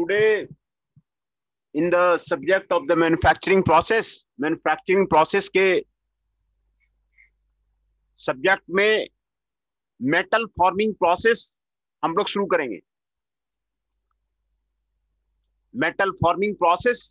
today in the subject of the manufacturing process के subject में metal forming process हम लोग शुरू करेंगे। मेटल फॉर्मिंग प्रोसेस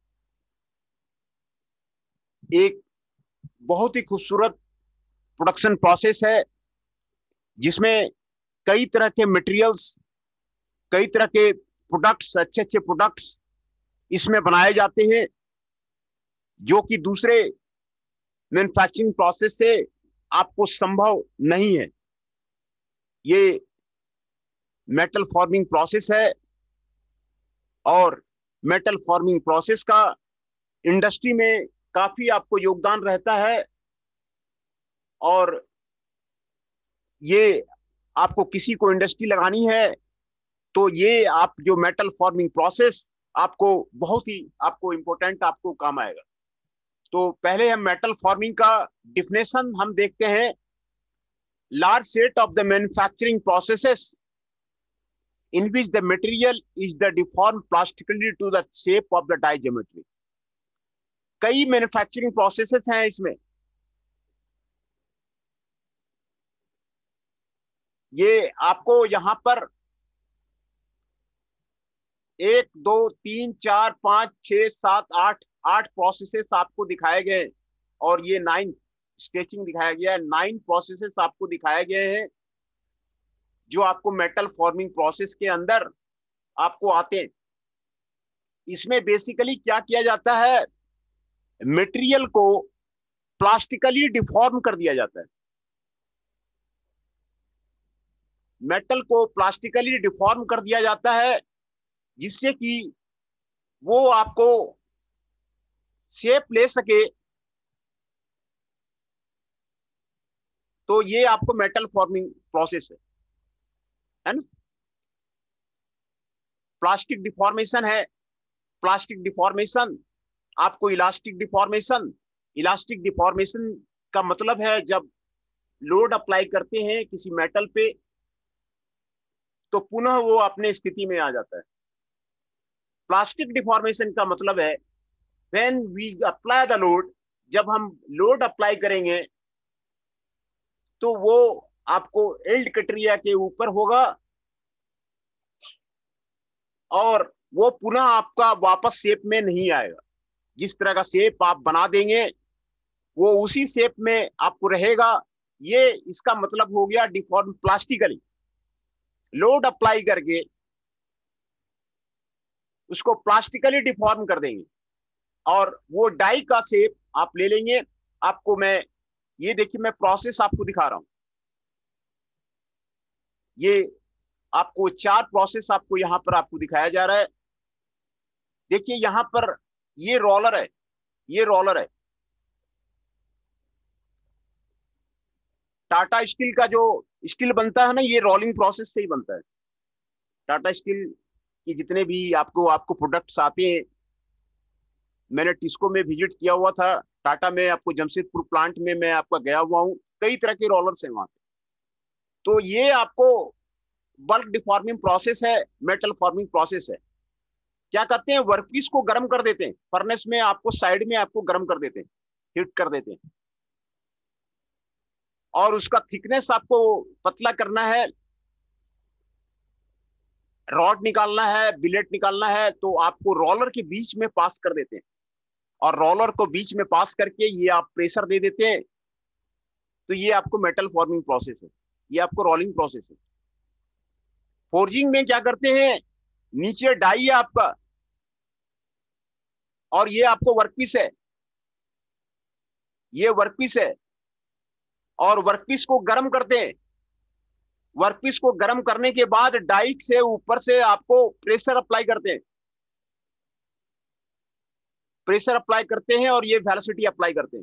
एक बहुत ही खूबसूरत प्रोडक्शन प्रोसेस है जिसमें कई तरह के मटेरियल्स, कई तरह के प्रोडक्ट्स, अच्छे अच्छे प्रोडक्ट्स इसमें बनाए जाते हैं जो कि दूसरे मैन्युफैक्चरिंग प्रोसेस से आपको संभव नहीं है। ये मेटल फॉर्मिंग प्रोसेस है और मेटल फॉर्मिंग प्रोसेस का इंडस्ट्री में काफी आपको योगदान रहता है और ये आपको किसी को इंडस्ट्री लगानी है तो ये आप जो मेटल फॉर्मिंग प्रोसेस आपको बहुत ही आपको इंपॉर्टेंट आपको काम आएगा। तो पहले हम मेटल फॉर्मिंग का डिफिनेशन हम देखते हैं। Large set of the manufacturing processes in which the material is the deformed plastically to the shape of the die geometry। कई मैन्युफैक्चरिंग प्रोसेसेस हैं इसमें। ये आपको यहां पर 1 2 3 4 5 6 7 8 प्रोसेसेस आपको दिखाए गए और ये 9 स्केचिंग दिखाया गया है। 9 प्रोसेसेस आपको दिखाए गए हैं जो आपको मेटल फॉर्मिंग प्रोसेस के अंदर आपको आते हैं। इसमें बेसिकली क्या किया जाता है, मटेरियल को प्लास्टिकली डिफॉर्म कर दिया जाता है। मेटल को प्लास्टिकली डिफॉर्म कर दिया जाता है जिससे कि वो आपको शेप ले सके। तो ये आपको मेटल फॉर्मिंग प्रोसेस है ना। प्लास्टिक डिफॉर्मेशन है, प्लास्टिक डिफॉर्मेशन आपको इलास्टिक डिफॉर्मेशन। इलास्टिक डिफॉर्मेशन का मतलब है जब लोड अप्लाई करते हैं किसी मेटल पे तो पुनः वो अपने स्थिति में आ जाता है। प्लास्टिक डिफॉर्मेशन का मतलब है when we apply the load, जब हम लोड अप्लाई करेंगे तो वो आपको एल्ड क्राइटेरिया के ऊपर होगा और वो पुनः आपका वापस शेप में नहीं आएगा। जिस तरह का शेप आप बना देंगे वो उसी शेप में आपको रहेगा। ये इसका मतलब हो गया डिफॉर्म प्लास्टिकली। लोड अप्लाई करके उसको प्लास्टिकली डिफॉर्म कर देंगे और वो डाई का शेप आप ले लेंगे। आपको मैं ये देखिए, मैं प्रोसेस आपको दिखा रहा हूं। ये आपको 4 प्रोसेस आपको यहां पर आपको दिखाया जा रहा है। देखिए यहां पर ये रोलर है, ये रोलर है। टाटा स्टील का जो स्टील बनता है ना, ये रोलिंग प्रोसेस से ही बनता है। टाटा स्टील की जितने भी आपको प्रोडक्ट्स आते हैं, मैंने टिस्को में विजिट किया हुआ था। टाटा में आपको जमशेदपुर प्लांट में मैं आपका गया हुआ हूँ। कई तरह के रोलर्स हैं वहां पे। तो ये आपको बल्क डिफॉर्मिंग प्रोसेस है, मेटल फॉर्मिंग प्रोसेस है। क्या करते हैं, वर्कपीस को गर्म कर देते हैं फर्नेस में, आपको साइड में आपको गर्म कर देते हैं, हीट कर देते हैं और उसका थिकनेस आपको पतला करना है, रॉड निकालना है, बिलेट निकालना है, तो आपको रोलर के बीच में पास कर देते हैं और रोलर को बीच में पास करके ये आप प्रेशर दे देते हैं। तो ये आपको मेटल फॉर्मिंग प्रोसेस है, ये आपको रोलिंग प्रोसेस है। फोर्जिंग में क्या करते हैं, नीचे डाई है आपका और ये आपको वर्कपीस है, ये वर्कपीस है और वर्कपीस को गर्म करते हैं। वर्कपीस को गर्म करने के बाद डाई से ऊपर से आपको प्रेशर अप्लाई करते हैं, प्रेशर अप्लाई करते हैं और ये वेलोसिटी अप्लाई करते हैं।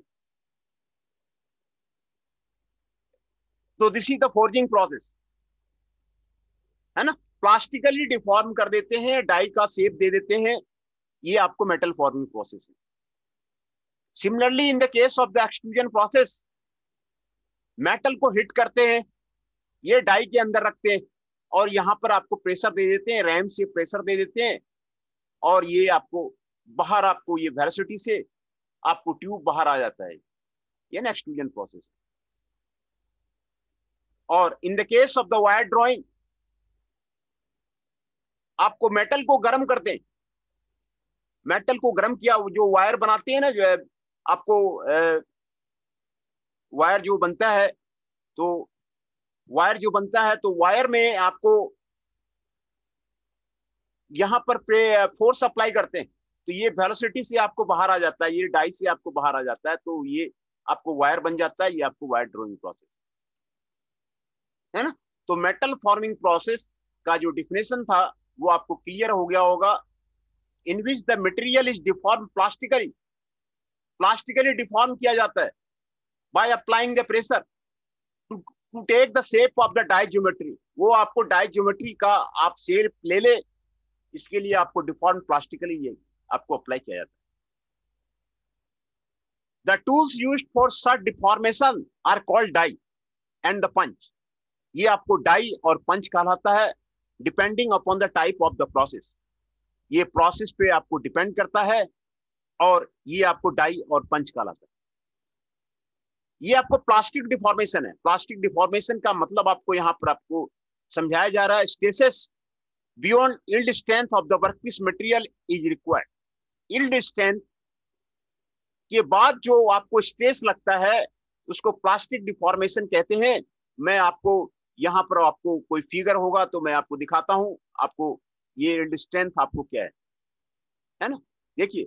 तो this is the forging process, है ना। प्लास्टिकली डिफॉर्म कर देते हैं, डाई का शेप दे देते हैं, ये आपको मेटल फॉर्मिंग प्रोसेस है। Similarly in the case of the extrusion process, metal को हिट करते हैं, ये डाई के अंदर रखते हैं और यहां पर आपको प्रेशर दे देते हैं, रैम से प्रेशर दे देते हैं और ये आपको बाहर, आपको ये वेलोसिटी से आपको ट्यूब बाहर आ जाता है, ये ना एक्सट्रूजन प्रोसेस। और in the case of the wire drawing, आपको मेटल को गर्म करते हैं, मेटल को गर्म किया, जो वायर बनाते हैं ना, जो है आपको वायर जो बनता है, तो वायर जो बनता है, तो वायर में आपको यहां पर फोर्स अप्लाई करते हैं, तो ये वेलोसिटी से आपको बाहर आ जाता है, ये डाई से आपको बाहर आ जाता है, तो ये आपको वायर बन जाता है, ये आपको वायर ड्रॉइंग प्रोसेस है ना। तो मेटल फॉर्मिंग प्रोसेस का जो डिफिनेशन था वो आपको क्लियर हो गया होगा। In which the material is deform plastically, plastically deform किया जाता है by applying the pressure to take the shape of the die geometry. वो आपको डाई ज्योमेट्री का आप शेप ले ले, इसके लिए आपको डिफॉर्म प्लास्टिकली ये आपको अप्लाई किया जाता है। The tools used for such deformation are called die and the punch. ये आपको डाई और पंच कहलाता है, depending upon the type of the process. ये प्रोसेस पे आपको डिपेंड करता है, और ये आपको डाई और पंच कहलाता है। ये आपको प्लास्टिक डिफॉर्मेशन है। प्लास्टिक डिफॉर्मेशन का मतलब आपको यहाँ पर आपको समझाया जा रहा है, stresses beyond yield strength of the workpiece material is required. Yield strength के बाद जो आपको स्ट्रेस लगता है उसको प्लास्टिक डिफॉर्मेशन कहते हैं। मैं आपको यहाँ पर आपको कोई फिगर होगा तो मैं आपको दिखाता हूं, आपको ये यील्ड स्ट्रेंथ आपको क्या है ना। देखिए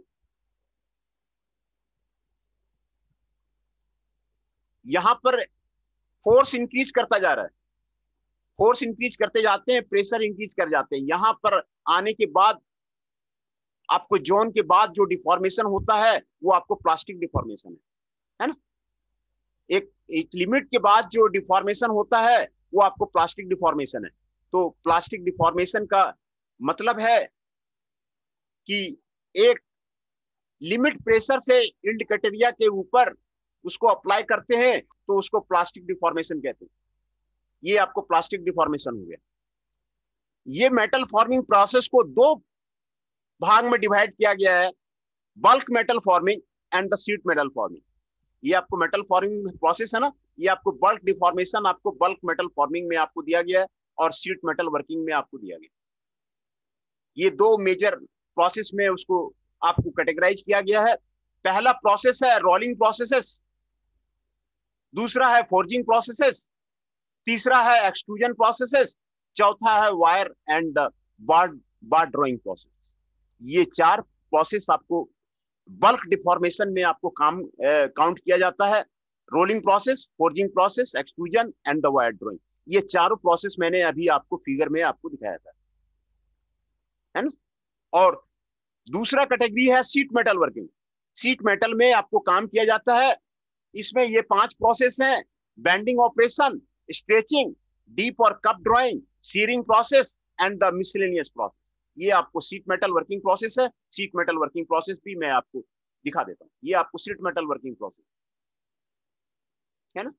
यहां पर फोर्स इंक्रीज करता जा रहा है, फोर्स इंक्रीज करते जाते हैं, प्रेशर इंक्रीज कर जाते हैं। यहां पर आने के बाद आपको जोन के बाद जो डिफॉर्मेशन होता है वो आपको प्लास्टिक डिफॉर्मेशन है ना। एक लिमिट के बाद जो डिफॉर्मेशन होता है वो आपको प्लास्टिक डिफॉर्मेशन है। तो प्लास्टिक डिफॉर्मेशन का मतलब है कि एक लिमिट प्रेशर से यील्ड क्राइटेरिया के ऊपर उसको अप्लाई करते हैं तो उसको प्लास्टिक डिफॉर्मेशन कहते हैं। ये आपको प्लास्टिक डिफॉर्मेशन हो गया। ये मेटल फॉर्मिंग प्रोसेस को दो भाग में डिवाइड किया गया है, bulk metal forming and the sheet metal forming. ये आपको मेटल फॉर्मिंग प्रोसेस है ना, ये आपको बल्क डिफॉर्मेशन आपको बल्क मेटल फॉर्मिंग में आपको दिया गया है, और शीट मेटल वर्किंग में आपको दिया गया। ये दो मेजर प्रोसेस में उसको आपको कैटेगराइज किया गया है। पहला प्रोसेस है रोलिंग प्रोसेसेस, दूसरा है फोर्जिंग प्रोसेसेस, तीसरा है एक्सट्रूजन प्रोसेसेस, चौथा है wire and bar drawing process. ये चार प्रोसेस आपको बल्क डिफॉर्मेशन में आपको काउंट किया जाता है। Rolling process, forging process, extrusion and the wire drawing. ये चारों प्रोसेस मैंने अभी आपको फिगर में आपको दिखाया था, है ना। और दूसरा कैटेगरी है sheet metal working. Sheet metal में आपको काम किया जाता है, इसमें ये 5 प्रोसेस हैं: बेंडिंग ऑपरेशन, स्ट्रेचिंग, डीप और cup drawing, shearing process and the miscellaneous process. ये आपको शीट मेटल वर्किंग प्रोसेस है। शीट मेटल वर्किंग प्रोसेस भी मैं आपको दिखा देता हूं। ये आपको शीट मेटल वर्किंग प्रोसेस है ना।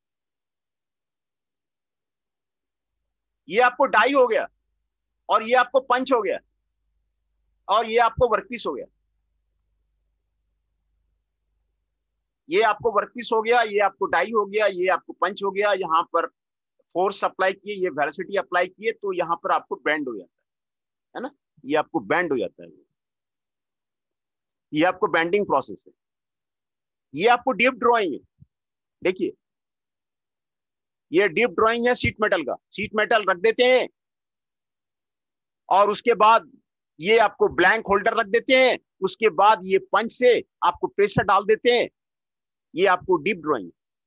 ये आपको डाई हो गया, और ये आपको पंच हो गया, और ये आपको वर्कपीस हो गया। ये आपको वर्कपीस हो गया, ये आपको डाई हो गया, ये आपको पंच हो गया। यहाँ पर फोर्स अप्लाई किए, ये वेलोसिटी अप्लाई किए, तो यहाँ पर आपको बेंड हो जाता है ना। ये आपको बेंड हो जाता है, ये आपको बेंडिंग प्रोसेस है। ये आपको डीप ड्रॉइंग है। देखिए ये डीप ड्रॉइंग है शीट मेटल का। शीट मेटल रख देते हैं, और उसके बाद ये आपको ब्लैंक होल्डर रख देते हैं, उसके बाद ये पंच से आपको प्रेशर डाल देते हैं। ये आपको डीप ड्रॉइंग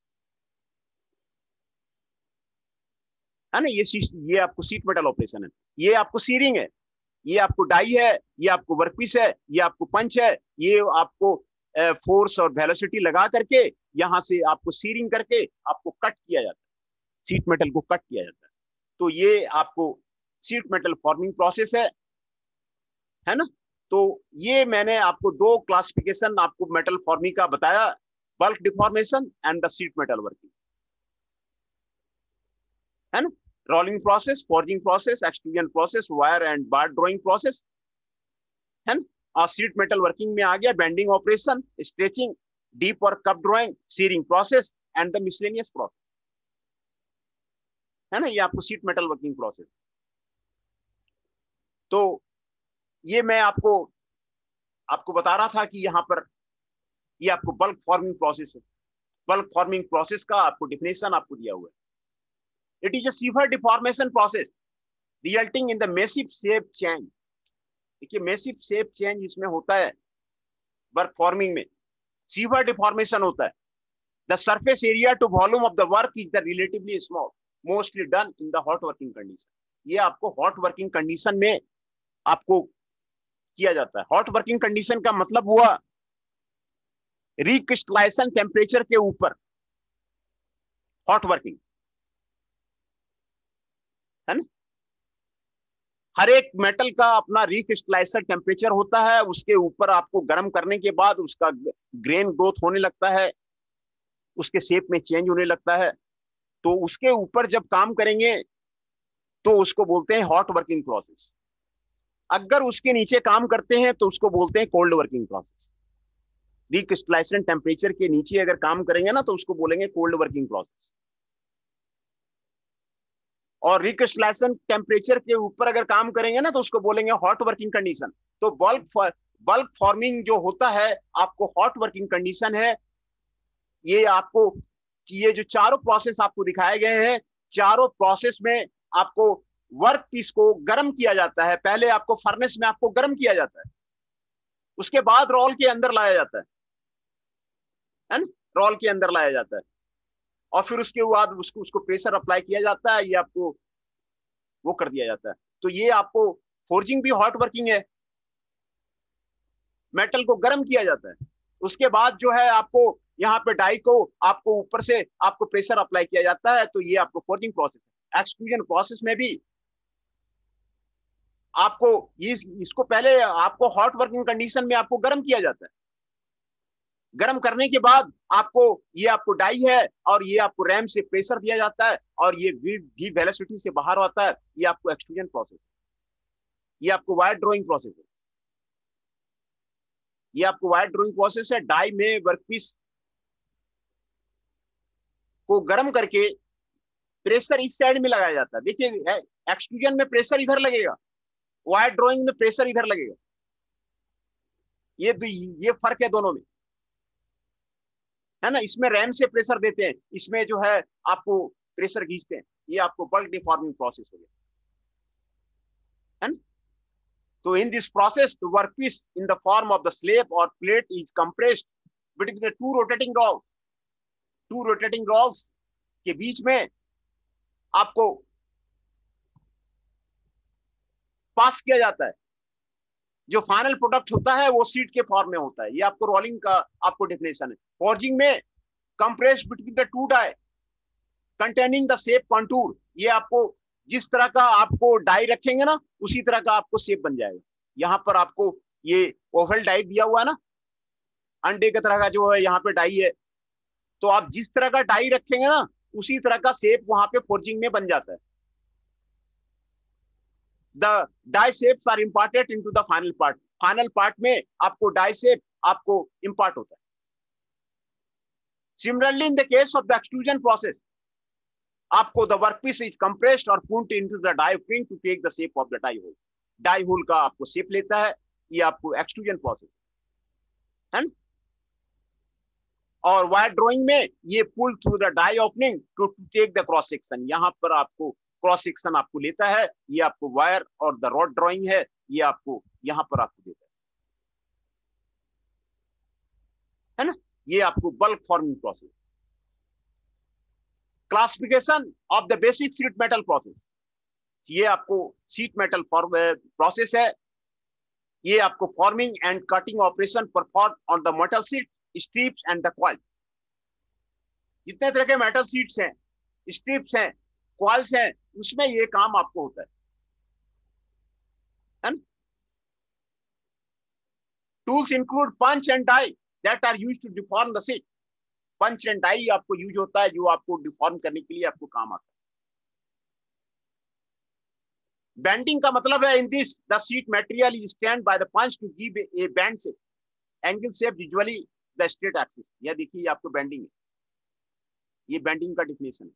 है ना। ये आपको शीट मेटल ऑपरेशन है। ये आपको सीरिंग है, ये आपको डाई है, ये आपको वर्कपीस है, ये आपको पंच है। ये आपको फोर्स और वेलोसिटी लगा करके यहां से आपको सीरिंग करके आपको कट किया जाता है, शीट मेटल को कट किया जाता है। तो ये आपको शीट मेटल फॉर्मिंग प्रोसेस है ना। तो ये मैंने आपको दो क्लासिफिकेशन आपको मेटल फॉर्मिंग का बताया, bulk deformation and the sheet metal working, है ना। Rolling process, forging process, extrusion process, wire and bar drawing process. है ना। और शीट मेटल वर्किंग में आ गया बेंडिंग ऑपरेशन, स्ट्रेचिंग, डीप और cup drawing, shearing process and the miscellaneous process, है ना। ये आपको शीट मेटल वर्किंग प्रोसेस। तो ये मैं आपको आपको बता रहा था कि यहाँ पर ये आपको बल्क फॉर्मिंग प्रोसेस है। बल्क फॉर्मिंग प्रोसेस का आपको डिफिनेशन आपको दिया हुआ है। It is a severe deformation process resulting in the massive shape change. देखिए मैसिव शेप चेंज इसमें होता है वर्क फॉर्मिंग में, सीवर डिफॉर्मेशन होता है। The surface area to volume of the work is the relatively small, mostly done in the hot working condition. ये आपको hot working condition में आपको किया जाता है। हॉट वर्किंग कंडीशन का मतलब हुआ रिक्रिस्टलाइजेशन टेम्परेचर के ऊपर हॉट वर्किंग, है ना। हर एक मेटल का अपना रिक्रिस्टलाइजेशन टेम्परेचर होता है, उसके ऊपर आपको गर्म करने के बाद उसका ग्रेन ग्रोथ होने लगता है, उसके शेप में चेंज होने लगता है। तो उसके ऊपर जब काम करेंगे तो उसको बोलते हैं हॉट वर्किंग प्रोसेस। अगर उसके नीचे काम करते हैं तो उसको बोलते हैं cold working process. Recrystallization temperature के नीचे अगर काम करेंगे ना तो उसको बोलेंगे कोल्ड वर्किंग प्रोसेस। और रिक्रिस्टलाइजेशन टेम्परेचर के ऊपर अगर काम करेंगे ना तो उसको बोलेंगे हॉट वर्किंग कंडीशन। तो बल्क फॉर्मिंग जो होता है आपको हॉट वर्किंग कंडीशन है। ये आपको ये जो चारों प्रोसेस आपको दिखाए गए हैं, चारों प्रोसेस में आपको वर्क पीस को गर्म किया जाता है। पहले आपको फर्नेस में आपको गर्म किया जाता है, उसके बाद रोल के अंदर लाया जाता है ना। रोल के अंदर लाया जाता है और फिर उसके बाद उसको उसको प्रेशर अप्लाई किया जाता है, ये आपको वो कर दिया जाता है। तो ये आपको फोर्जिंग भी हॉट वर्किंग है, मेटल को गर्म किया जाता है। उसके बाद जो है आपको यहाँ पे डाई को आपको ऊपर से आपको प्रेशर अप्लाई किया जाता है, तो ये आपको फोर्जिंग प्रोसेस है। एक्सट्रूजन प्रोसेस में भी आपको इसको पहले आपको हॉट वर्किंग कंडीशन में आपको गर्म किया जाता है। गर्म करने के बाद आपको ये आपको डाई है और ये आपको रैम से प्रेशर दिया जाता है और ये वी वेलोसिटी से बाहर आता है। ये आपको एक्सट्रूजन प्रोसेस, ये आपको वायर ड्रॉइंग प्रोसेस है। ये आपको वायर ड्रॉइंग प्रोसेस है। डाई में वर्कपीस को गर्म करके प्रेशर इस साइड में लगाया जाता है। देखिए एक्सट्रूजन में प्रेशर इधर लगेगा, वायर ड्रॉइंग में प्रेशर इधर लगेगा। ये फर्क है दोनों में, है ना। इसमें रैम से प्रेशर देते हैं, इसमें जो है आपको प्रेशर खींचते हैं। ये आपको बल्क डिफॉर्मिंग प्रोसेस हो गया, है ना। तो in this process the workpiece in the form of the slab और plate is compressed between the two rotating rolls. Two rotating rolls के बीच में आपको पास किया जाता है। जो फाइनल प्रोडक्ट होता है वो सीट के फॉर्म में होता है। ये आपको रोलिंग का आपको डेफिनेशन है। फॉर्जिंग में compress between the two die containing the shape contour. ये आपको जिस तरह का आपको डाई रखेंगे ना उसी तरह का आपको शेप बन जाएगा। यहाँ पर आपको ये ओवल डाई दिया हुआ है ना, अंडे की तरह का जो है यहाँ पे डाई है। तो आप जिस तरह का डाई रखेंगे ना उसी तरह का शेप वहां पे फोर्जिंग में बन जाता है। The die shapes are imparted into the final part. Final part में आपको डाई शेप आपको इम्पार्ट होता है। Similarly in the case of the extrusion process आपको द वर्कपीस इज कंप्रेस्ड और put into the die bring to take the shape of the die hole. Die hole का आपको shape लेता है। ये आपको एक्सट्रूजन प्रोसेस है। और वायर ड्राइंग में ये pull through the die opening to take the cross section. यहाँ पर आपको क्रॉस सेक्शन आपको लेता है। ये आपको वायर और द रॉड ड्राइंग है, ये आपको यहाँ पर आपको देता है ना। ये आपको bulk forming process. Classification of the basic sheet metal process. ये आपको शीट मेटल प्रोसेस है। ये आपको forming and cutting operation perform on the metal sheet, strips and the coils. जितने तरह के मेटल शीट्स हैं, स्ट्रिप्स हैं, कॉइल्स हैं, उसमें ये काम आपको होता है। Tools include punch and die that are used to deform the sheet. Punch and die आपको यूज होता है जो आपको डिफॉर्म करने के लिए आपको काम आता है। बैंडिंग का मतलब है in this the sheet material is stand by the punch to give a bend shape, angle shape usually the straight axis. यह देखिए आपको बैंडिंग है, ये बैंडिंग का डिफिनेशन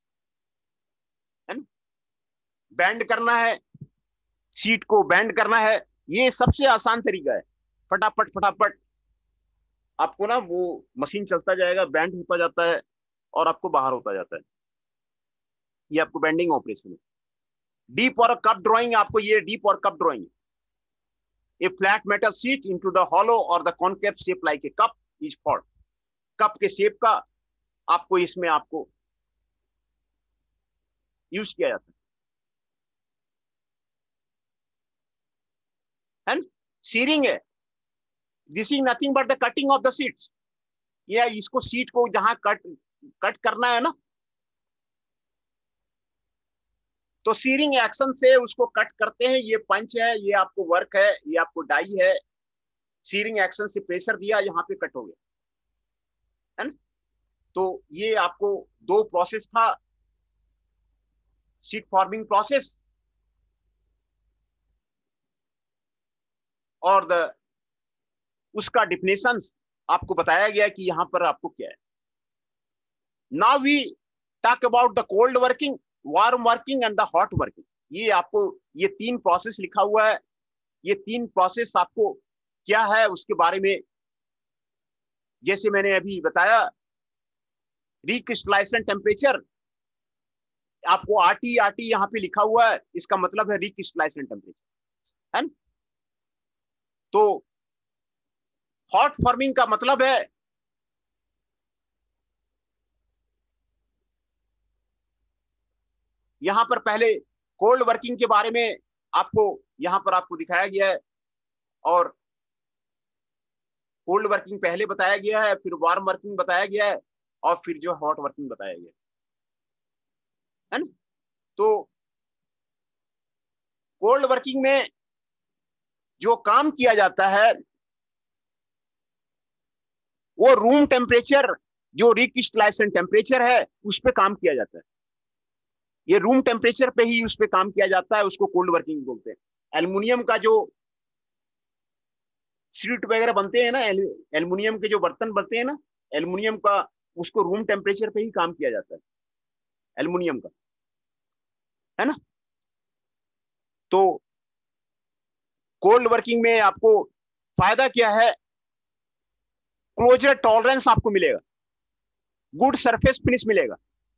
है ना। बैंड करना है, शीट को बैंड करना है, ये सबसे आसान तरीका है। फटाफट फटाफट आपको ना वो मशीन चलता जाएगा, बैंड होता जाता है और आपको बाहर होता जाता है। ये आपको बैंडिंग ऑपरेशन है। डीप और कप ड्राइंग, आपको ये डीप और cup drawing, a flat metal sheet into the hollow और the concave shape like a cup is form. Cup के शेप का आपको इसमें आपको यूज किया जाता है। सीरिंग है, this is nothing but the cutting of the seat. ये इसको सीट को जहां कट कट करना है ना, तो सीरिंग एक्शन से उसको कट करते हैं। ये पंच है, ये आपको वर्क है, ये आपको डाई है। सीरिंग एक्शन से प्रेशर दिया, यहाँ पे कट हो गया है ना। तो ये आपको दो प्रोसेस था, शीट फॉर्मिंग प्रोसेस और उसका डिफिनेशन आपको बताया गया कि यहां पर आपको क्या है। Now we talk about the cold working, warm working and the hot working. ये आपको ये तीन प्रोसेस लिखा हुआ है। ये तीन प्रोसेस आपको क्या है उसके बारे में, जैसे मैंने अभी बताया, रिक्रिस्टलाइजेशन टेम्परेचर, आपको आरटी आरटी यहाँ पे लिखा हुआ है, इसका मतलब है रिक्रिस्टलाइजेशन टेम्परेचर है ना। तो हॉट फॉर्मिंग का मतलब है यहां पर पहले कोल्ड वर्किंग के बारे में आपको यहां पर आपको दिखाया गया है, और कोल्ड वर्किंग पहले बताया गया है, फिर वार्म वर्किंग बताया गया है, और फिर जो हॉट वर्किंग बताया गया है ना। तो कोल्ड वर्किंग में जो काम किया जाता है वो रूम टेम्परेचर, जो रिक्रिस्टलाइजेशन टेम्परेचर है उस पर काम किया जाता है। ये रूम टेम्परेचर पे ही उस पर काम किया जाता है, उसको कोल्ड वर्किंग बोलते हैं। एल्युमिनियम का जो शीट वगैरह बनते हैं ना, एल्युमिनियम के जो बर्तन बनते हैं ना, एल्युमिनियम का उसको रूम टेम्परेचर पे ही काम किया जाता है, एल्युमिनियम का, है ना। तो कोल्ड वर्किंग में आपको फायदा क्या है, क्लोजर टॉलरेंस आपको मिलेगा, गुड सरफेस फिनिश मिलेगा,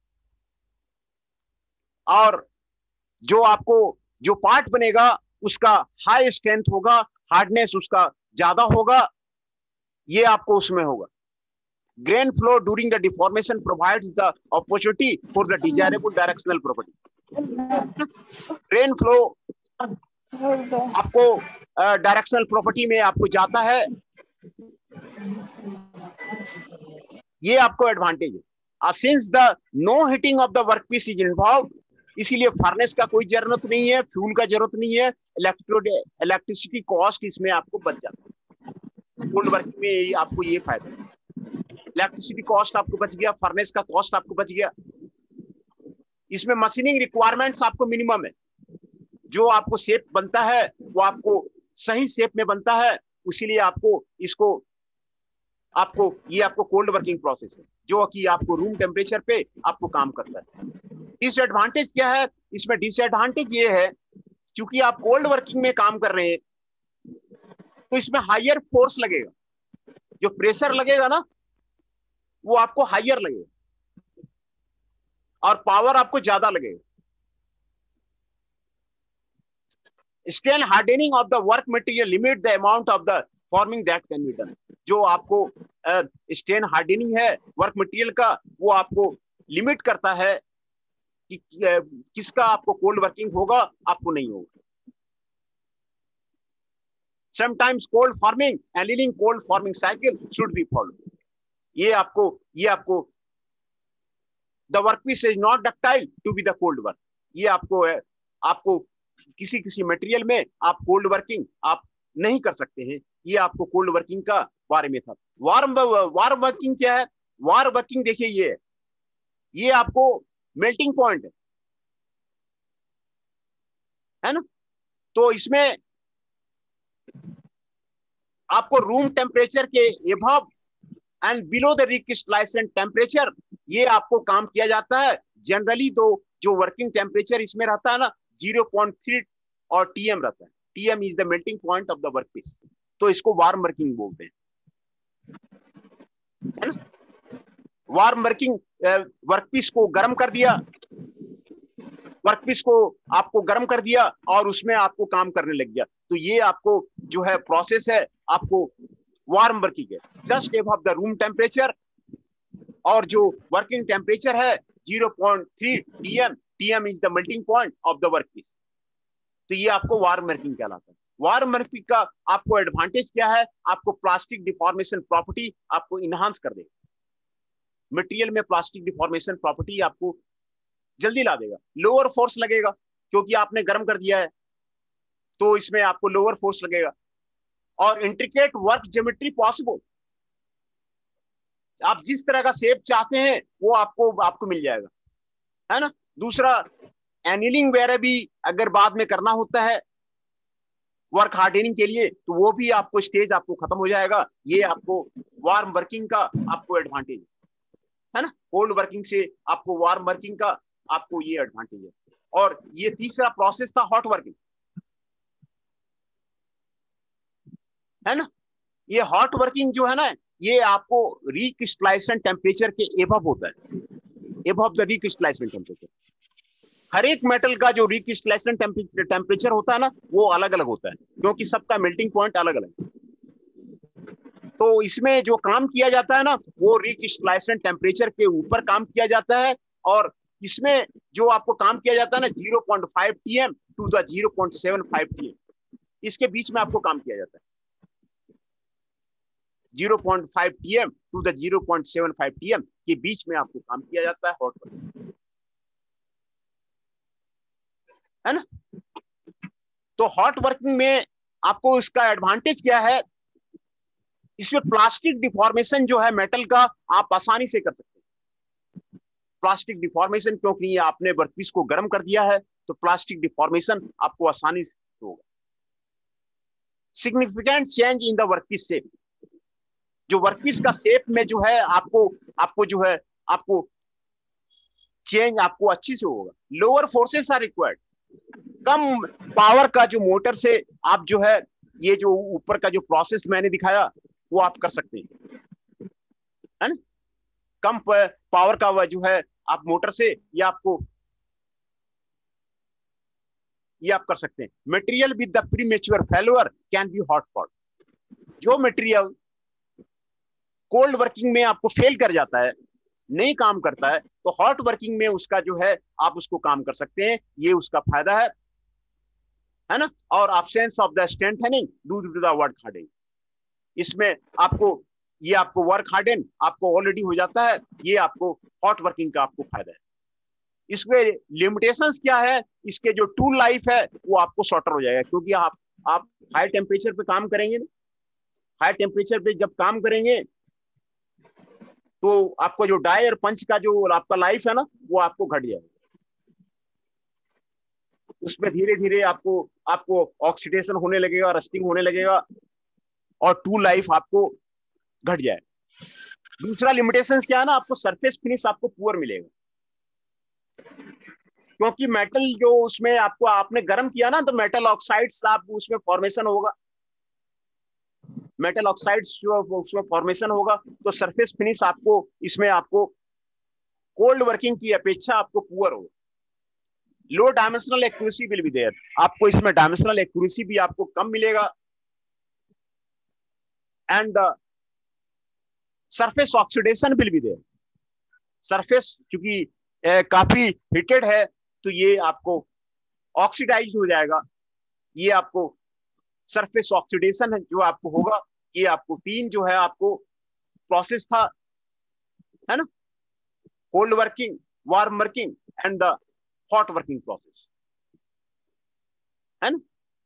और जो आपको जो पार्ट बनेगा उसका हाई स्ट्रेंथ होगा, हार्डनेस उसका ज्यादा होगा, ये आपको उसमें होगा। Grain flow during the deformation provides the opportunity for the desirable directional property. Grain flow आपको डायरेक्शनल प्रॉपर्टी में आपको जाता है, ये आपको एडवांटेज है। Since the no heating of the workpiece is involve, इसीलिए फर्नेस का कोई जरूरत नहीं है, फ्यूल का जरूरत नहीं है, इलेक्ट्रिसिटी कॉस्ट इसमें आपको बच जाता है। कोल्ड वर्किंग में आपको ये फायदा है, इलेक्ट्रिसिटी कॉस्ट आपको बच गया, फर्नेस का कॉस्ट आपको बच गया। इसमें मशीनिंग रिक्वायरमेंट्स आपको मिनिमम है, जो आपको शेप बनता है वो आपको सही शेप में बनता है, इसीलिए आपको इसको आपको ये आपको कोल्ड वर्किंग प्रोसेस है जो कि आपको रूम टेम्परेचर पे आपको काम करता है। डिसएडवांटेज क्या है इसमें, डिसएडवांटेज ये है क्योंकि आप कोल्ड वर्किंग में काम कर रहे हैं तो इसमें हायर फोर्स लगेगा, जो प्रेशर लगेगा ना वो आपको हायर लगेगा और पावर आपको ज्यादा लगेगा। Strain hardening of the work material limit the amount of the forming that can be done. जो आपको स्ट्रेन हार्डनिंग है वर्क मटेरियल का, वो आपको लिमिट करता है कि किसका आपको कोल्ड वर्किंग होगा, आपको नहीं होगा। Sometimes cold forming annealing cold forming cycle should be follow. ये आपको the workpiece is not ductile to be the cold work. ये आपको किसी मटेरियल में आप कोल्ड वर्किंग आप नहीं कर सकते हैं। ये आपको कोल्ड वर्किंग का बारे में था। वार्म वर्किंग क्या है, वार्म वर्किंग देखिए ये आपको मेल्टिंग पॉइंट है। है ना। तो इसमें आपको रूम टेम्परेचर के above and below the recrystallization temperature ये आपको काम किया जाता है। जनरली तो जो वर्किंग टेम्परेचर इसमें रहता है ना 0.3 और टीएम रहता है। TM is the melting point of the workpiece, तो इसको वार्म वर्किंग बोलते हैं, है ना। वार्म वर्किंग, वर्कपीस को गर्म कर दिया, वर्कपीस को आपको गर्म कर दिया और उसमें आपको काम करने लग गया, तो ये आपको जो है प्रोसेस है आपको वार्म वर्किंग है, just above the room temperature. और जो वर्किंग टेम्परेचर है 0.3 TM, TM is the melting point of the workpiece, तो ये आपको वार्म वर्किंग कहलाता है। वार्म वर्किंग का आपको एडवांटेज क्या है, आपको प्लास्टिक डिफॉर्मेशन प्रॉपर्टी आपको इनहांस कर देगा। मटेरियल में प्लास्टिक डिफॉर्मेशन प्रॉपर्टी आपको जल्दी ला देगा। लोअर फोर्स लगेगा क्योंकि आपने गर्म कर दिया है, तो इसमें आपको लोअर फोर्स लगेगा। और इंट्रिकेट वर्क ज्योमेट्री पॉसिबल, आप जिस तरह का शेप चाहते हैं वो आपको मिल जाएगा, है ना। दूसरा, एनिलिंग वगैरह भी अगर बाद में करना होता है वर्क हार्डनिंग के लिए, तो वो भी आपको स्टेज आपको खत्म हो जाएगा। ये आपको वार्म वर्किंग का आपको एडवांटेज है ना। कोल्ड वर्किंग से आपको वार्म वर्किंग का आपको ये एडवांटेज है। और ये तीसरा प्रोसेस था हॉट वर्किंग, है ना। ये हॉट वर्किंग जो है ना, ये आपको रिक्रिस्टलाइजेशन टेम्परेचर के एबव होता है, एबव द रिक्रिस्टलाइजेशन टेम्परेचर। हर एक मेटल का जो रिक्रिस्टलाइजेशन टेम्परेचर होता है ना वो अलग अलग होता है, क्योंकि सबका मेल्टिंग पॉइंट अलग अलग है। तो इसमें जो काम किया जाता है ना वो रिक्रिस्टलाइजेशन टेम्परेचर के ऊपर काम किया जाता है। और इसमें जो आपको काम किया जाता है ना 0.5 टीएम टू द 0.75 टीएम, इसके बीच में आपको काम किया जाता है। 0.5 टीएम टू द 0.75 टीएम के बीच में आपको काम किया जाता है हॉट वर्किंग, है ना। तो हॉट वर्किंग में आपको इसका एडवांटेज क्या है, इसमें प्लास्टिक डिफॉर्मेशन जो है मेटल का आप आसानी से कर सकते हैं। प्लास्टिक डिफॉर्मेशन क्योंकि आपने वर्कपीस को गर्म कर दिया है, तो प्लास्टिक डिफॉर्मेशन आपको आसानी से होगा। Significant change in the workpiece shape, जो वर्कपीस का शेप में जो है आपको जो है आपको चेंज आपको अच्छी से होगा। लोअर फोर्सेस आर रिक्वायर्ड, कम पावर का जो मोटर से आप जो है ये जो ऊपर का जो प्रोसेस मैंने दिखाया वो आप कर सकते हैं, है ना। कम पावर का जो है आप मोटर से ये आप कर सकते हैं। Material with the premature failure can be hot pot, जो मटेरियल कोल्ड वर्किंग में आपको फेल कर जाता है, नहीं काम करता है, तो हॉट वर्किंग में उसका जो है आप उसको काम कर सकते हैं, ये उसका फायदा है ना। और absence of the strengthening due to the work hardening, इसमें आपको वर्क हार्डन आपको ऑलरेडी हो जाता है, ये आपको हॉट वर्किंग का आपको फायदा है। इसमें लिमिटेशंस क्या है, इसके जो टूल लाइफ है वो आपको शॉर्टर हो जाएगा, क्योंकि आप हाई टेम्परेचर पे काम करेंगे ना, हाई टेम्परेचर पे जब काम करेंगे तो आपका जो डाई और पंच का जो आपका लाइफ है ना वो आपको घट जाएगा। उसमें धीरे धीरे आपको ऑक्सीडेशन होने लगेगा, रस्टिंग होने लगेगा और टूल लाइफ आपको घट जाए। दूसरा लिमिटेशंस क्या है ना, आपको सरफेस फिनिश आपको पुअर मिलेगा, क्योंकि मेटल जो उसमें आपने गर्म किया ना, तो मेटल ऑक्साइड्स आप उसमें फॉर्मेशन होगा, मेटल ऑक्साइड्स जो उसमें फॉर्मेशन होगा, तो सरफेस फिनिश इसमें आपको कोल्ड वर्किंग की अपेक्षा आपको पुअर होगा। Low dimensional accuracy will be there, आपको इसमें डायमेंशनल एक्यूरेसी भी आपको कम मिलेगा। And surface oxidation will be there, surface क्योंकि काफी हीटेड है तो ये आपको ऑक्सीडाइज हो जाएगा। ये आपको सरफेस ऑक्सीडेशन जो आपको होगा, ये आपको तीन जो है आपको प्रोसेस था, है ना, cold working, warm working and the hot working process, है ना।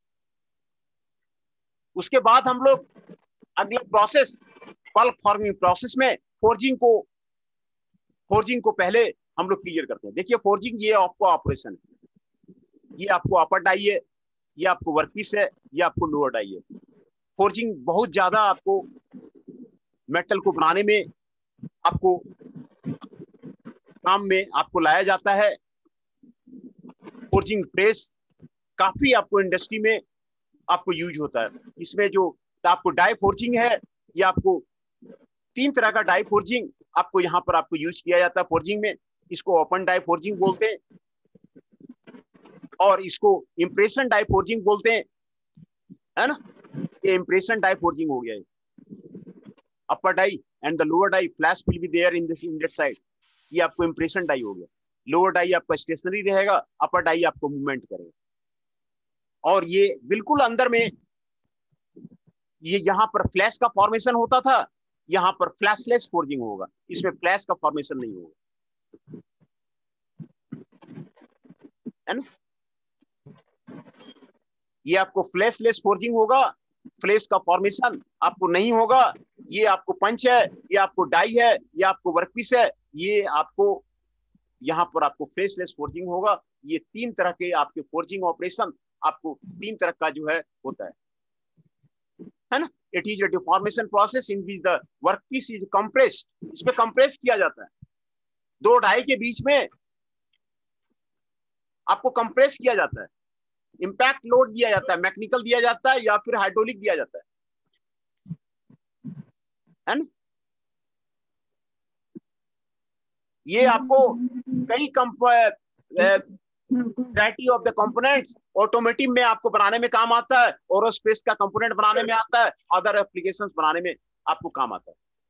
उसके बाद हम लोग अगला प्रोसेस पल्प फॉर्मिंग प्रोसेस में फोर्जिंग को पहले हम लोग क्लियर करते हैं। देखिए फोर्जिंग ये आपको ऑपरेशन है, ये आपको अपर डाई है, ये आपको वर्कपीस है, ये आपको लोअर डाई है। फोर्जिंग बहुत ज्यादा आपको मेटल को बनाने में आपको काम में आपको लाया जाता है। फोर्जिंग प्रेस काफी आपको इंडस्ट्री में आपको यूज होता है। इसमें जो आपको डाई फोर्जिंग है, ये आपको 3 तरह का डाई फोर्जिंग आपको यहाँ पर आपको यूज किया जाता है फोर्जिंग में। इसको ओपन डाई फोर्जिंग बोलते हैं और इसको इम्प्रेशन डाई फोर्जिंग बोलते हैं, है ना। ये इम्प्रेशन डाई फोर्जिंग हो गया है। Upper die and the lower die flash will be there in this inlet side, ये आपको इम्प्रेशन डाई हो गया। लोअर डाई आपका स्टेशनरी रहेगा, अपर डाई आपको मूवमेंट करेगा। और ये बिल्कुल अंदर में ये यहाँ पर फ्लैश का फॉर्मेशन होता था, यहाँ पर फ्लैशलेस फोर्जिंग होगा, इसमें फ्लैश का फॉर्मेशन नहीं होगा, है ना। ये आपको फ्लैशलेस फोर्जिंग होगा, फ्लैश का फॉर्मेशन आपको नहीं होगा। ये आपको पंच है, ये आपको डाई है, ये आपको वर्कपीस है, ये आपको यहाँ पर आपको फ्लैशलेस फोर्जिंग होगा। ये 3 तरह के आपके फोर्जिंग ऑपरेशन आपको 3 तरह का जो है होता है ना। It is a deformation process in which the workpiece is compressed, इसमें कंप्रेस किया जाता है। 2 डाई के बीच में आपको कंप्रेस किया जाता है, इंपैक्ट लोड दिया जाता है, मैकेनिकल दिया जाता है या फिर हाइड्रोलिक दिया जाता है ना। ये आपको कई variety of the components automotive में आपको बनाने में काम आता है, एरोस्पेस का कंपोनेंट बनाने में आता है, अदर एप्लीकेशंस बनाने में आपको काम आता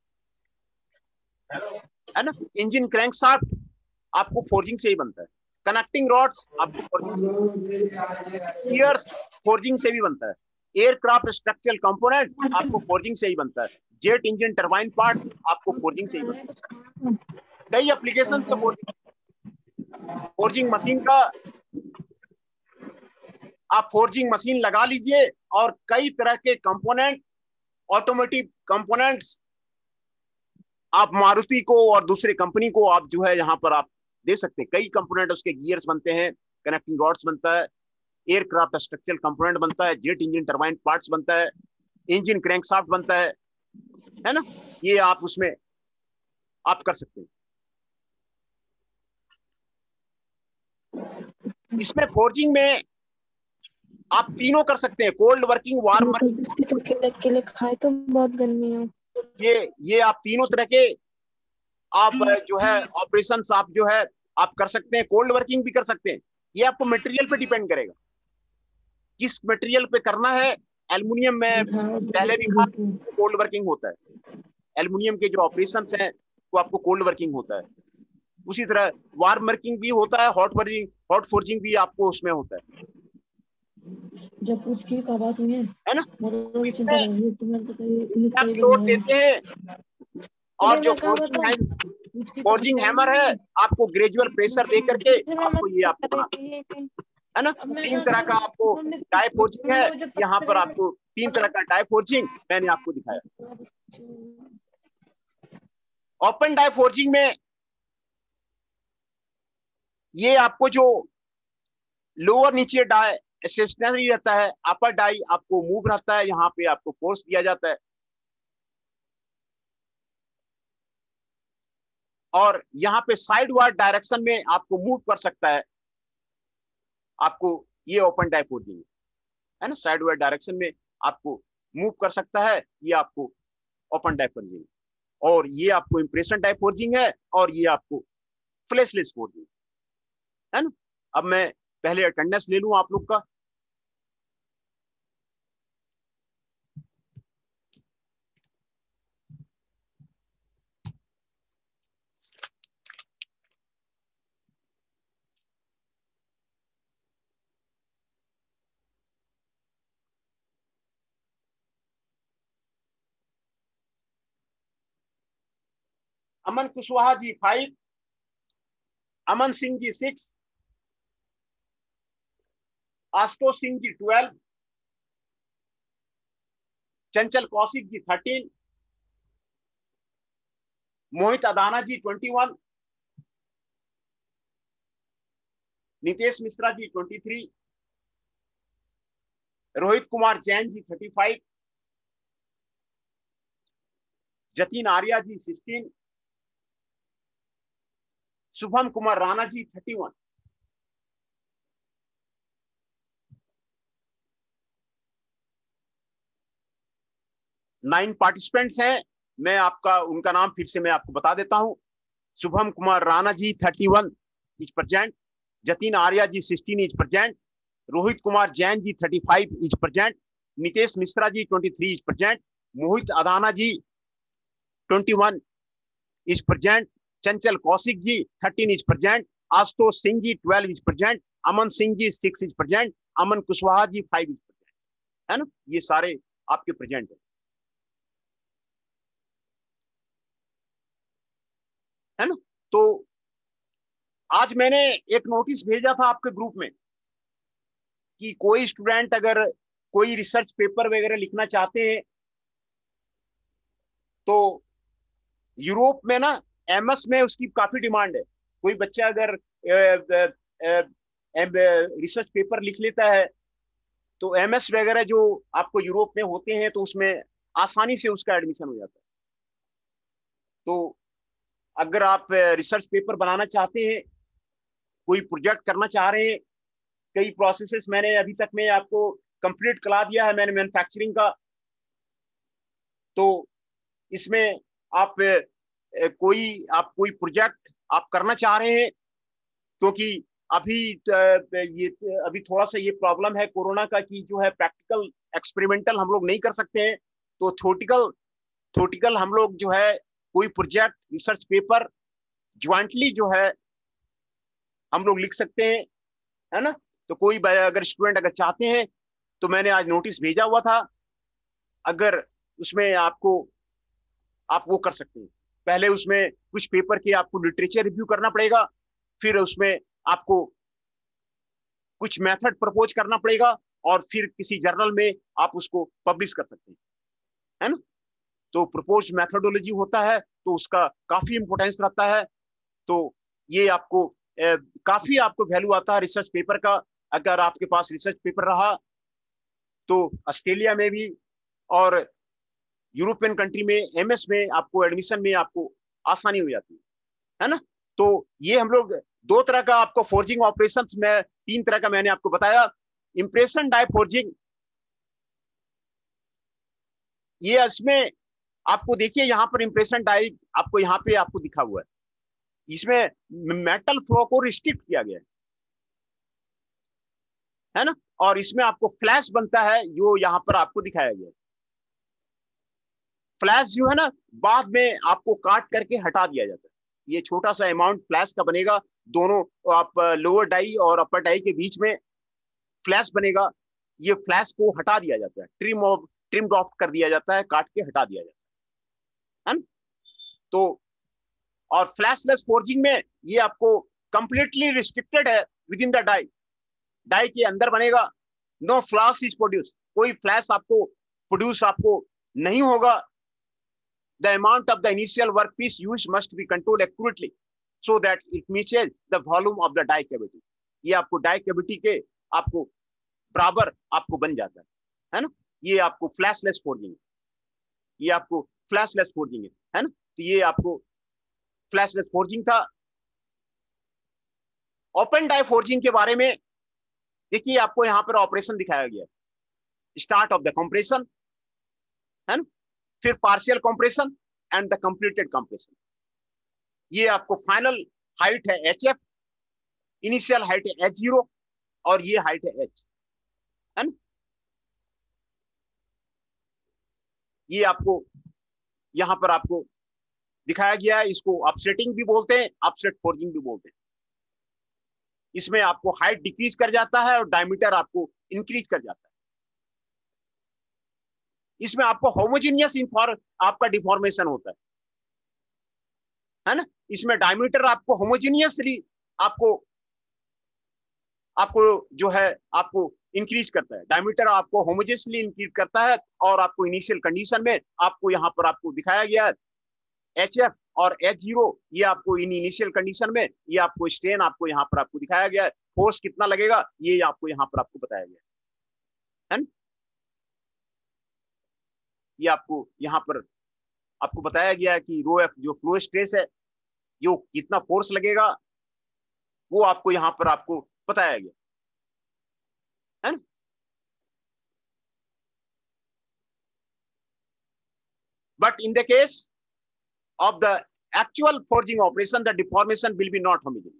है ना। इंजन क्रैंकशाफ्ट आपको फोर्जिंग से ही बनता है, कनेक्टिंग रॉड्स आपको फोर्जिंग से, गियर्स फोर्जिंग से भी बनता है, एयरक्राफ्ट स्ट्रक्चरल कंपोनेंट आपको फोर्जिंग से ही बनता है, जेट इंजन टरबाइन पार्ट आपको फोर्जिंग से ही बनता है। कई एप्लीकेशन से फोर्जिंग मशीन का आप फोर्जिंग मशीन लगा लीजिए और कई तरह के कंपोनेंट, ऑटोमोटिव कंपोनेंट्स आप मारुति को और दूसरे कंपनी को आप जो है यहाँ पर आप दे सकते हैं। कई कंपोनेंट उसके गियर्स बनते हैं, कनेक्टिंग रॉड्स बनता है, एयरक्राफ्ट स्ट्रक्चरल कंपोनेंट बनता है, जेट इंजन टरबाइन पार्ट्स बनता है, इंजन क्रैंकशाफ्ट बनता है ना। ये आप उसमें आप कर सकते हैं। इसमें फोर्जिंग में आप तीनों कर सकते हैं, कोल्ड वर्किंग, वार्म वर्किंग। खाए तो बहुत गर्मी है। ये आप तीनों तरह के आप जो है ऑपरेशन आप जो है आप कर सकते हैं। कोल्ड वर्किंग भी कर सकते हैं, ये आपको मटेरियल पे डिपेंड करेगा किस मटेरियल पे करना है। एल्युमिनियम में पहले भी कहा कोल्ड वर्किंग होता है, एल्युमिनियम के जो ऑपरेशन हैं वो आपको कोल्ड वर्किंग होता है। उसी तरह वार्म वर्किंग भी होता है, हॉट वर्किंग, हॉट फोर्जिंग भी आपको उसमें होता है। जब पूछ की का बात हुई है ना, चिंता रही इसमें लोड देते हैं और जो फोर्जिंग हैमर है आपको ग्रेजुअल प्रेशर दे करके आपको ये आपको है ना। 3 तरह का आपको डाई फोर्जिंग है, यहाँ पर आपको 3 तरह का डाई फोर्जिंग मैंने आपको दिखाया। ओपन डाई फोर्जिंग में ये आपको जो लोअर नीचे डाई स्टेशनरी रहता है, अपर डाई आपको मूव रहता है, यहाँ पे आपको फोर्स दिया जाता है और यहाँ पे साइड वार्ड डायरेक्शन में आपको मूव कर सकता है। आपको ये ओपन डाई फोर्जिंग है ना, साइड वार्ड डायरेक्शन में आपको मूव कर सकता है, ये आपको ओपन डाई फोर्जिंग। और ये आपको इंप्रेशन डाई फोर्जिंग है और ये आपको फ्लैशलेस फोर्जिंग है ना। अब मैं पहले अटेंडेंस ले लूं आप लोग का। अमन कुशवाहा जी 5, अमन सिंह जी 6, आशुतोष सिंह जी 12, चंचल कौशिक जी 13, मोहित अदाना जी 21, नितेश मिश्रा जी 23, रोहित कुमार जैन जी 35, जतिन आर्या जी 16, शुभम कुमार राणा जी 31। नाइन पार्टिसिपेंट्स हैं, मैं आपका उनका नाम फिर से मैं आपको बता देता हूं। Shubham Kumar Rana ji 31 is present, Jatin Arya ji 16 is present, Rohit Kumar Jain ji 35 is present, Nitesh Mishra ji 23 is present, Mohit Adana ji 21 is present, Chanchal Kaushik ji 13 is present, Ashutosh Singh ji 12 is present, Aman Singh ji 6 is present, Aman Kushwaha ji 5 is present, है ना। ये सारे आपके प्रेजेंट है ना। तो आज मैंने एक नोटिस भेजा था आपके ग्रुप में कि कोई स्टूडेंट अगर कोई रिसर्च पेपर वगैरह लिखना चाहते हैं तो यूरोप में ना एमएस में उसकी काफी डिमांड है। कोई बच्चा अगर रिसर्च पेपर लिख लेता है तो एमएस वगैरह जो आपको यूरोप में होते हैं तो उसमें आसानी से उसका एडमिशन हो जाता है। तो अगर आप रिसर्च पेपर बनाना चाहते हैं, कोई प्रोजेक्ट करना चाह रहे हैं, कई प्रोसेसेस मैंने अभी तक में आपको कंप्लीट करा दिया है मैंने मैन्युफैक्चरिंग का। तो इसमें आप कोई प्रोजेक्ट आप करना चाह रहे हैं, क्योंकि अभी थोड़ा सा ये प्रॉब्लम है कोरोना का कि जो है प्रैक्टिकल एक्सपेरिमेंटल हम लोग नहीं कर सकते हैं। तो थ्योरेटिकल हम लोग जो है कोई प्रोजेक्ट रिसर्च पेपर ज्वाइंटली जो है हम लोग लिख सकते हैं, है ना। तो कोई अगर स्टूडेंट अगर चाहते हैं तो मैंने आज नोटिस भेजा हुआ था, अगर उसमें आप वो कर सकते हैं। पहले उसमें कुछ पेपर के आपको लिटरेचर रिव्यू करना पड़ेगा, फिर उसमें आपको कुछ मेथड प्रपोज करना पड़ेगा और फिर किसी जर्नल में आप उसको पब्लिश कर सकते हैं, है ना। तो प्रपोज मेथोडोलॉजी होता है तो उसका काफी इंपोर्टेंस रहता है। तो ये आपको काफी आपको वैल्यू आता है रिसर्च पेपर का। अगर आपके पास रिसर्च पेपर रहा तो ऑस्ट्रेलिया में भी और यूरोपियन कंट्री में एमएस में आपको एडमिशन में आपको आसानी हो जाती है ना। तो ये हम लोग दो तरह का आपको फोर्जिंग ऑपरेशन में तीन तरह का मैंने आपको बताया। इंप्रेशन डाई फोर्जिंग, ये इसमें आपको देखिए यहाँ पर इंप्रेशन डाई आपको यहाँ पे आपको दिखा हुआ है, इसमें मेटल फ्लो को रिस्ट्रिक्ट किया गया है ना। और इसमें आपको फ्लैश बनता है जो यहाँ पर आपको दिखाया गया है। फ्लैश जो है ना बाद में आपको काट करके हटा दिया जाता है। ये छोटा सा अमाउंट फ्लैश का बनेगा, दोनों आप लोअर डाई और अपर डाई के बीच में फ्लैश बनेगा। ये फ्लैश को हटा दिया जाता है, ट्रिम ऑफ कर दिया जाता है, काट के हटा दिया जाता है ना। तो और फ्लैशलेस फोर्जिंग में ये आपको कंप्लीटली रिस्ट्रिक्टेड है विद इन द डाई के अंदर बनेगा। नो फ्लैश इज प्रोड्यूस, कोई फ्लैश आपको प्रोड्यूस आपको नहीं होगा। The amount of the initial workpiece used must be controlled accurately so that it matches the volume of the die cavity. ये आपको डाई कैविटी के आपको बराबर आपको बन जाता है ना। ये आपको फ्लैशलेस फोर्जिंग है, ये आपको फ्लैशलेस फोर्जिंग है ना। तो ये आपको फ्लैशलेस फोर्जिंग था। ओपन डाई फोर्जिंग के बारे में देखिए, आपको यहां पर ऑपरेशन दिखाया गया, स्टार्ट ऑफ द कंप्रेशन है ना, फिर partial compression and the completed compression. ये आपको फाइनल हाइट है HF, इनिशियल हाइट है H0 और ये हाइट है H, है ना। ये आपको यहां पर आपको दिखाया गया है। इसको अपसेटिंग भी बोलते हैं, अपसेट फोर्जिंग भी बोलते हैं। इसमें आपको हाइट डिक्रीज कर जाता है और डायमीटर आपको इंक्रीज कर जाता है। इसमें आपको होमोजेनियस आपका डिफॉर्मेशन होता है ना। इसमें डायमीटर आपको होमोजेनियसली आपको जो है आपको इंक्रीज करता है, डायमीटर आपको होमोजेनियसली इंक्रीज करता है। और आपको इनिशियल कंडीशन में आपको यहाँ पर आपको दिखाया गया है HF और H0 ये आपको इन इनिशियल कंडीशन में ये आपको स्ट्रेन आपको यहाँ पर आपको दिखाया गया है, फोर्स कितना लगेगा ये आपको यहाँ पर आपको बताया गया है ना? ये आपको यहाँ पर आपको बताया गया है कि रो एफ जो फ्लो स्ट्रेस है जो कितना फोर्स लगेगा वो आपको यहाँ पर आपको बताया गया है ना? But in the case of the actual forging operation, the deformation will be not homogeneous.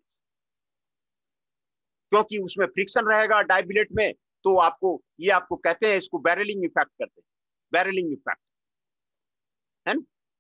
क्योंकि उसमें फ्रिक्शन रहेगा डाइबिलेट में, तो आपको ये आपको कहते हैं, इसको बैरलिंग इफेक्ट करते हैं, बैरलिंग इफेक्ट है ना?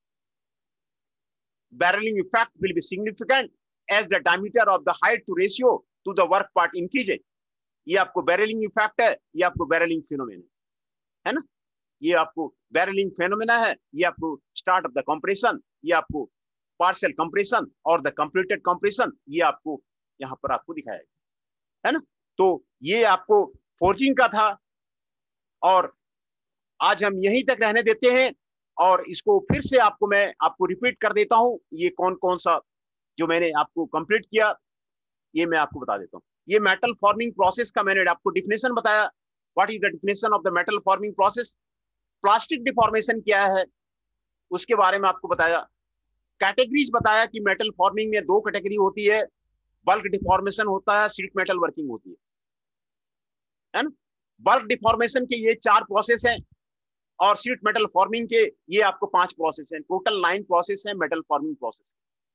Barreling effect will be significant as the diameter of the height to ratio to the work part increases. ये आपको बैरलिंग इफेक्ट है, ये आपको बैरलिंग फिनोमेना है ना? ये आपको बैरलिंग फेनोमेना है, ये आपको स्टार्ट ऑफ द कंप्रेशन, ये आपको पार्शियल कंप्रेशन और द कंप्लीटेड कंप्रेशन, ये आपको यहाँ पर आपको दिखाया है ना? तो ये आपको फोर्जिंग का था और आज हम यहीं तक रहने देते हैं और इसको फिर से आपको मैं आपको रिपीट कर देता हूं, ये कौन कौन सा जो मैंने आपको कंप्लीट किया ये मैं आपको बता देता हूं। ये मेटल फॉर्मिंग प्रोसेस का मैंने आपको डिफिनेशन बताया, what is the definition of the metal forming process. Plastic deformation क्या है उसके बारे में आपको बताया, कैटेगरीज बताया कि मेटल फॉर्मिंग में दो कैटेगरी होती है, बल्क डिफॉर्मेशन होता है, शीट मेटल वर्किंग होती है ना? बल्क डिफॉर्मेशन के ये 4 प्रोसेस हैं और शीट मेटल फॉर्मिंग के ये आपको 5 प्रोसेस हैं, टोटल 9 प्रोसेस हैं मेटल फॉर्मिंग प्रोसेस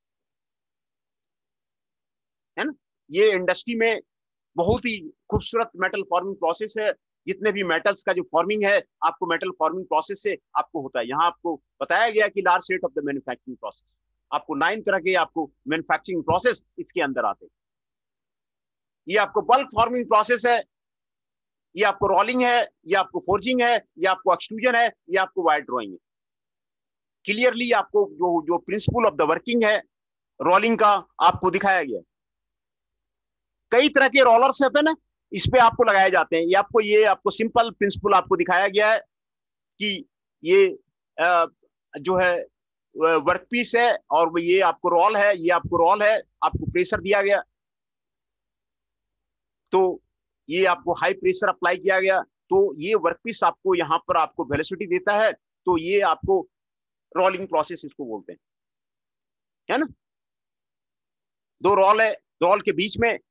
है ना? ये इंडस्ट्री में बहुत ही खूबसूरत मेटल फॉर्मिंग प्रोसेस है, जितने भी मेटल्स का जो फॉर्मिंग है आपको मेटल फॉर्मिंग प्रोसेस से आपको होता है। यहाँ आपको बताया गया कि large set of the manufacturing process, आपको 9 तरह के आपको मैन्युफैक्चरिंग प्रोसेस इसके अंदर आते हैं। ये आपको बल्क फॉर्मिंग प्रोसेस है, ये आपको रोलिंग है, ये आपको फोर्जिंग है, ये आपको एक्सट्रूजन है, ये आपको वायर ड्रॉइंग है। क्लियरली आपको जो जो प्रिंसिपल ऑफ द वर्किंग है रोलिंग का आपको दिखाया गया। कई तरह के रोलर्स होते हैं ना, इस पे आपको लगाए जाते हैं, ये आपको सिंपल प्रिंसिपल आपको दिखाया गया है कि ये जो है वर्कपीस है और ये आपको रोल है, ये आपको रोल है, आपको प्रेशर दिया गया तो ये आपको हाई प्रेशर अप्लाई किया गया तो ये वर्कपीस आपको यहाँ पर आपको वेलोसिटी देता है, तो ये आपको रोलिंग प्रोसेस इसको बोलते हैं, है ना? 2 रोल है, रोल के बीच में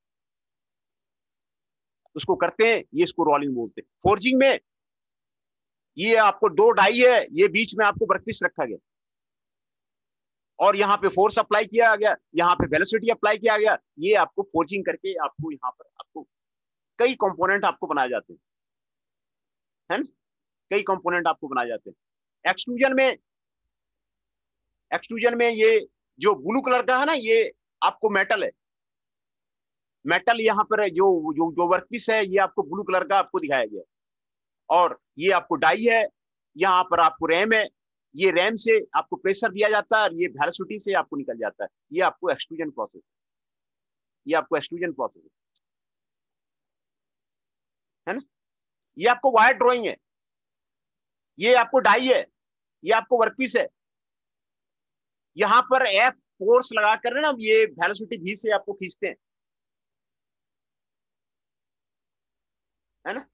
उसको करते हैं, ये इसको रोलिंग बोलते हैं। फोर्जिंग में ये आपको 2 डाई है, ये बीच में आपको वर्कपीस रखा गया और यहाँ पे फोर्स अप्लाई किया गया, यहाँ पे वेलोसिटी अप्लाई किया गया, ये आपको फोर्जिंग करके आपको यहाँ पर आपको कई कंपोनेंट आपको बनाए जाते हैं, है ना? कई कंपोनेंट आपको बनाए जाते हैं। एक्सट्रूजन में ये जो ब्लू कलर का है ना, ये आपको मेटल है, मेटल यहाँ पर जो जो जो वर्कपीस है ये आपको ब्लू कलर का आपको दिखाया गया और ये आपको डाई है, यहाँ पर आपको रैम है, ये रैम से आपको प्रेशर दिया जाता है और ये वेलोसिटी से आपको निकल जाता है, ये आपको एक्सट्रूजन प्रोसेस, ये आपको एक्सट्रूजन प्रोसेस है ना? ये आपको वायर ड्रॉइंग है, ये आपको डाई है, ये आपको वर्कपीस है, यहाँ पर एफ फोर्स लगा कर ना ये वेलोसिटी भी से आपको खींचते हैं, है ना?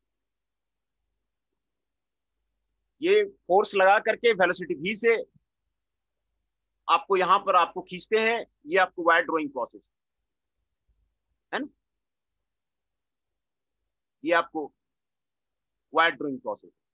ये फोर्स लगा करके वेलोसिटी भी से आपको यहाँ पर आपको खींचते हैं, ये आपको वायर ड्रॉइंग प्रोसेस है ना? ये आपको वायर ड्रॉइंग प्रोसेस